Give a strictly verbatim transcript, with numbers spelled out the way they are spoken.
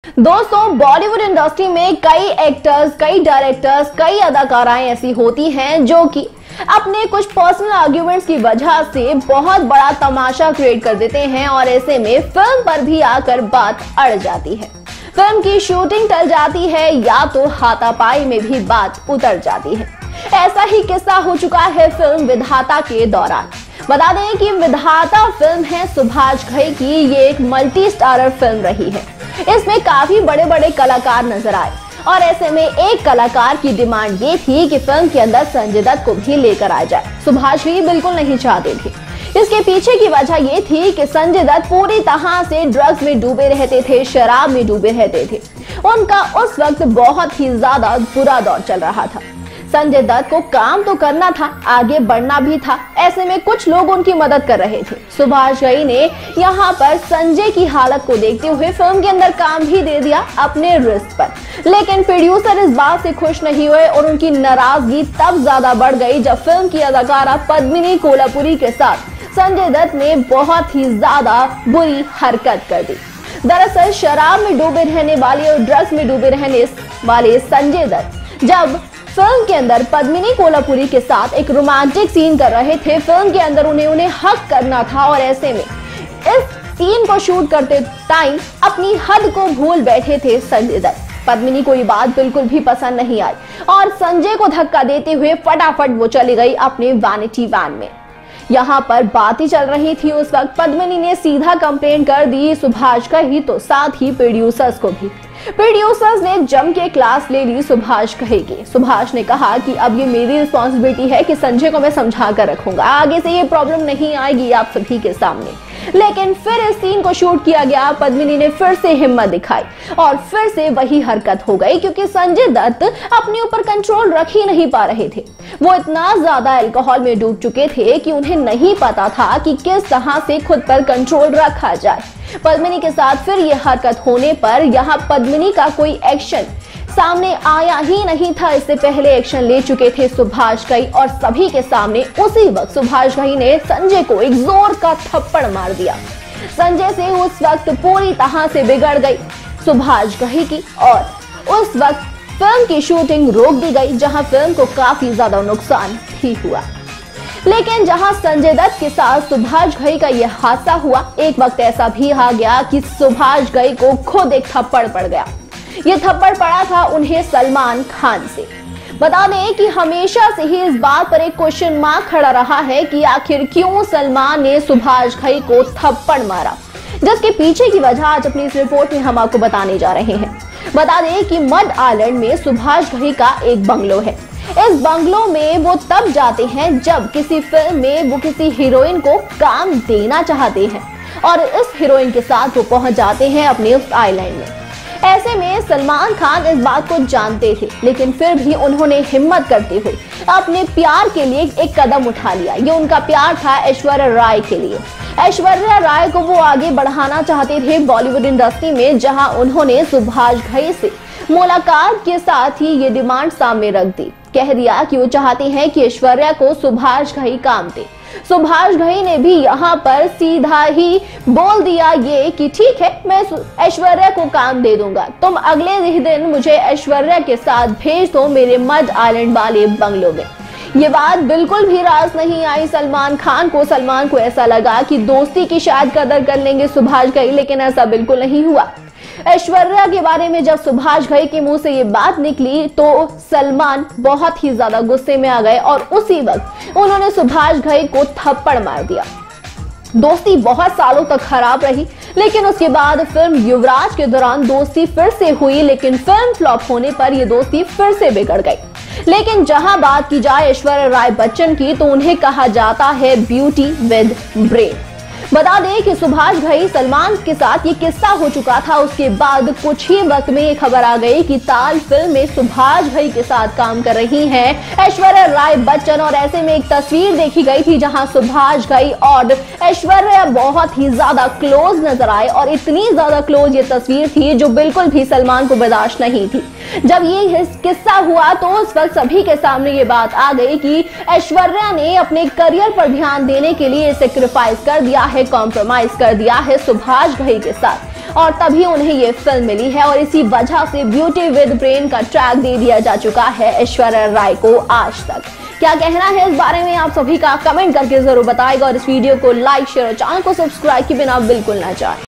दोस्तों, बॉलीवुड इंडस्ट्री में कई एक्टर्स, कई डायरेक्टर्स, कई अदाकाराएं ऐसी होती हैं जो कि अपने कुछ पर्सनल आर्ग्यूमेंट्स की वजह से बहुत बड़ा तमाशा क्रिएट कर देते हैं और ऐसे में फिल्म पर भी आकर बात अड़ जाती है। फिल्म की शूटिंग टल जाती है या तो हाथापाई में भी बात उतर जाती है। ऐसा ही किस्सा हो चुका है फिल्म विधाता के दौरान। बता दें कि विधाता फिल्म है सुभाष घई की। ये एक मल्टी स्टारर फिल्म रही है। इसमें काफी बड़े बड़े कलाकार नजर आए और ऐसे में एक कलाकार की डिमांड ये थी कि फिल्म के अंदर संजय दत्त को भी लेकर आ जाए। सुभाष घई बिल्कुल नहीं चाहते थे। इसके पीछे की वजह ये थी कि संजय दत्त पूरी तरह से ड्रग्स में डूबे रहते थे, शराब में डूबे रहते थे। उनका उस वक्त बहुत ही ज्यादा बुरा दौर चल रहा था। संजय दत्त को काम तो करना था, आगे बढ़ना भी था। ऐसे में कुछ लोग उनकी मदद कर रहे थे। सुभाष घई ने यहाँ पर संजय की हालत को देखते हुए फिल्म के अंदर काम भी दे दिया अपने रिस्क पर। लेकिन प्रोड्यूसर इस बात से खुश नहीं हुए और उनकी नाराजगी तब ज्यादा बढ़ गई जब फिल्म की अदाकारा पद्मिनी कोल्हापुरी के साथ संजय दत्त ने बहुत ही ज्यादा बुरी हरकत कर दी। दरअसल शराब में डूबे रहने वाले और ड्रग्स में डूबे रहने वाले संजय दत्त जब फिल्म के अंदर पद्मिनी कोल्हापुरी के साथ एक रोमांटिक सीन कर रहे थे, फिल्म के अंदर उन्हें उन्हें हक करना था और ऐसे में इस सीन को शूट करते टाइम अपनी हद को भूल बैठे थे संजय दत्त। पद्मिनी को ये बात बिल्कुल भी पसंद नहीं आई और संजय को धक्का देते हुए फटाफट वो चली गई अपने वैनिटी वैन में। यहाँ पर बात ही चल रही थी उस वक्त पद्मिनी ने सीधा कंप्लेंट कर दी सुभाष का ही तो साथ ही प्रोड्यूसर्स को भी। प्रोड्यूसर्स ने जम के क्लास ले ली सुभाष घई की। सुभाष ने कहा कि अब ये मेरी रिस्पॉन्सिबिलिटी है कि संजय को मैं समझा कर रखूंगा, आगे से ये प्रॉब्लम नहीं आएगी आप सभी के सामने। लेकिन फिर इस सीन को शूट किया गया। पद्मिनी ने फिर से हिम्मत दिखाई और फिर से वही हरकत हो गई क्योंकि संजय दत्त अपने ऊपर कंट्रोल रख ही नहीं पा रहे थे। वो इतना ज्यादा अल्कोहल में डूब चुके थे कि उन्हें नहीं पता था कि किस तरह से खुद पर कंट्रोल रखा जाए। पद्मिनी के साथ फिर ये हरकत होने पर यहाँ पद्मिनी का कोई एक्शन सामने आया ही नहीं था। इससे पहले एक्शन ले चुके थे सुभाष घई और सभी के सामने उसी वक्त सुभाष घई ने संजय को एक जोर का थप्पड़ मार दिया। संजय से उस वक्त पूरी तरह से बिगड़ गई सुभाष घई की और उस वक्त फिल्म की शूटिंग रोक दी गई, जहां फिल्म को काफी ज्यादा नुकसान भी हुआ। लेकिन जहां संजय दत्त के साथ सुभाष घई का यह हादसा हुआ, एक वक्त ऐसा भी आ गया कि सुभाष घई को खुद एक थप्पड़ पड़ गया। ये थप्पड़ पड़ा था उन्हें सलमान खान से। बता दें कि हमेशा से ही इस बात पर एक क्वेश्चन मार्क खड़ा रहा है कि आखिर क्यों सलमान ने सुभाष घई को थप्पड़ मारा, जिसके पीछे की वजह आज अपनी इस रिपोर्ट में हम आपको बताने जा रहे हैं। बता दें कि मड आइलैंड में सुभाष घई का एक बंगलो है। इस बंगलो में वो तब जाते हैं जब किसी फिल्म में वो किसी हीरोइन को काम देना चाहते हैं और इस हीरोइन के साथ वो पहुंच जाते हैं अपने उस आइलैंड में। ऐसे में सलमान खान इस बात को जानते थे, लेकिन फिर भी उन्होंने हिम्मत करते हुए अपने प्यार के लिए एक कदम उठा लिया। ये उनका प्यार था ऐश्वर्या राय के लिए। ऐश्वर्या राय को वो आगे बढ़ाना चाहते थे बॉलीवुड इंडस्ट्री में, जहां उन्होंने सुभाष घई से मुलाकात के साथ ही ये डिमांड सामने रख दी। कह दिया कि वो चाहते हैं कि ऐश्वर्या को सुभाष घई काम दे। सुभाष घई ने भी यहाँ पर सीधा ही बोल दिया ये कि ठीक है, मैं ऐश्वर्या को काम दे दूंगा, तुम अगले ही दिन मुझे ऐश्वर्या के साथ भेज दो मेरे मड आइलैंड वाले बंगलों में। ये बात बिल्कुल भी रास नहीं आई सलमान खान को। सलमान को ऐसा लगा कि दोस्ती की शायद कदर कर लेंगे सुभाष घई, लेकिन ऐसा बिल्कुल नहीं हुआ। ऐश्वर्या के बारे में जब सुभाष घई के मुंह से ये बात निकली तो सलमान बहुत ही ज्यादा गुस्से में आ गए और उसी वक्त उन्होंने सुभाष घई को थप्पड़ मार दिया। दोस्ती बहुत सालों तक खराब रही, लेकिन उसके बाद फिल्म युवराज के दौरान दोस्ती फिर से हुई, लेकिन फिल्म फ्लॉप होने पर यह दोस्ती फिर से बिगड़ गई। लेकिन जहां बात की जाए ऐश्वर्या राय बच्चन की, तो उन्हें कहा जाता है ब्यूटी विद ब्रेन। बता दें कि सुभाष घई सलमान के साथ ये किस्सा हो चुका था। उसके बाद कुछ ही वक्त में ये खबर आ गई कि ताल फिल्म में सुभाष घई के साथ काम कर रही हैं ऐश्वर्या राय बच्चन और ऐसे में एक तस्वीर देखी गई थी जहां सुभाष घई और ऐश्वर्या बहुत ही ज्यादा क्लोज नजर आए और इतनी ज्यादा क्लोज ये तस्वीर थी जो बिल्कुल भी सलमान को बर्दाश्त नहीं थी। जब ये किस्सा हुआ तो उस वक्त सभी के सामने ये बात आ गई कि ऐश्वर्या ने अपने करियर पर ध्यान देने के लिए सेक्रीफाइस कर दिया है, कॉम्प्रोमाइज कर दिया है सुभाष घई के साथ। और तभी उन्हें ये फिल्म मिली है और इसी वजह से ब्यूटी विद ब्रेन का ट्रैक दे दिया जा चुका है ऐश्वर्या राय को आज तक। क्या कहना है इस बारे में आप सभी का कमेंट करके जरूर बताएगा और इस वीडियो को लाइक शेयर और चैनल को सब्सक्राइब के बिना बिल्कुल ना जाए।